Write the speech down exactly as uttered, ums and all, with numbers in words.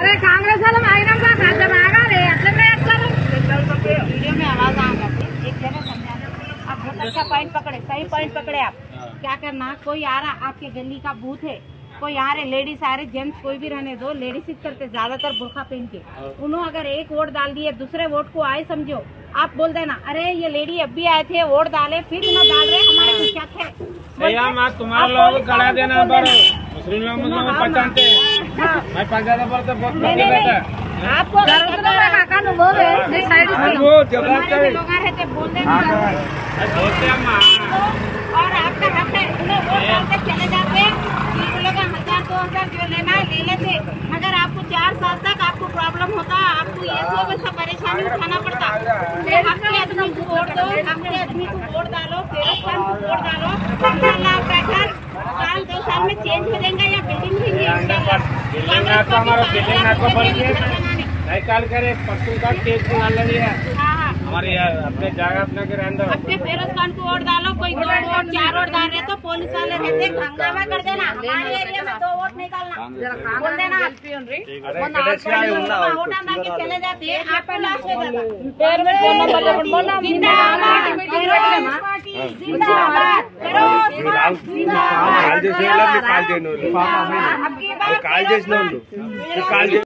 अरे कांग्रेस वाला मायना का खाता मांगा रे असल में अच्छा वीडियो में आवाज आ जाती है। एक जगह समझाना, आप बहुत अच्छा पॉइंट पकड़े, सही पॉइंट पकड़े। आप क्या करना, कोई आ रहा आपके गली का बूथ है, कोई आ रहे लेडीज आ रहे जेंट्स कोई भी रहने दो, लेडीज ही करते ज्यादातर बुर्खा पहन के। उन्होंने अगर एक वोट डाल दिए, दूसरे वोट को आए समझो, आप बोल देना अरे ये लेडी अब भी आए थे वोट डाले फिर न डाल रहे, हमारे को शक है। तुम्हारे लोग करा देना मुस्लिम लोग मुस्लिम पहचानते मैं पहचाना पर तो बहुत आपको लोग रहते बोल देना और आपका हक है। उन्हें वोट डालते चले जाते, लोग हजार दो हजार जो लेना है ले लेते। अगर आपको चार साल तक आपको प्रॉब्लम होता, आपको ये सब ऐसा परेशानी उठाना पड़ता, अपने आदमी को वोट दो, अपने आदमी को वोट डालो, फिरोज खान को वोट डालो, इंशाल्लाह आपका घर साल दो साल में चेंज हो जाएगा या बिल्डिंग होगी निकाल कर परसों का केस निकाल लिया हमारे अपने जगह अपने के अंदर अपने फिरोज खान को वोट डालो। कोई दो वोट चार वोट डाल रहे तो पुलिस वाले रहते हंगामा कर देना, हमारे एरिया में दो वोट नहीं डालना बोल देना। वोट डाल के चले जाते आपको लास्ट में जाता। जिंदाबाद जिंदाबाद।